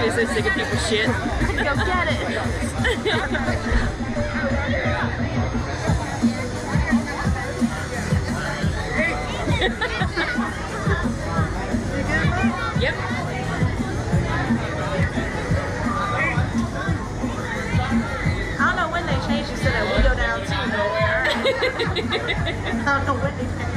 Abbie's so sick of people's shit. Go get it. Yep. I don't know when they changed it so that we go down too. I don't know when they changed it.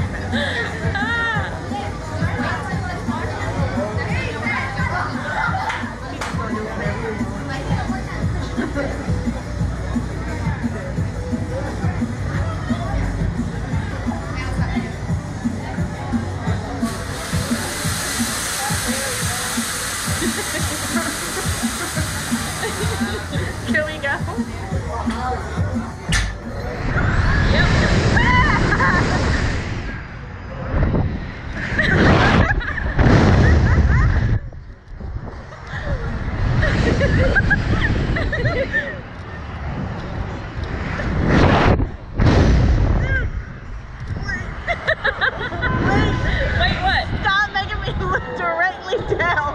Can we go? Yep. Wait, what? Stop making me look directly down.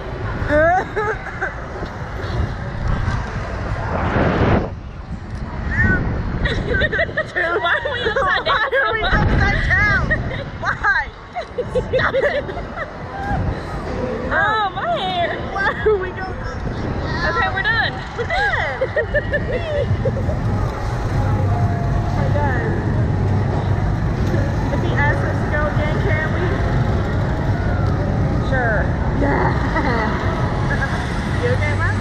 Why are we upside down? Why are we upside down? Why? Stop it. Oh, my hair. Why are we going upside down? Okay, we're done. We're done. Oh my God. If he asks us to go again, can we? Sure. Yeah. You okay, Mom?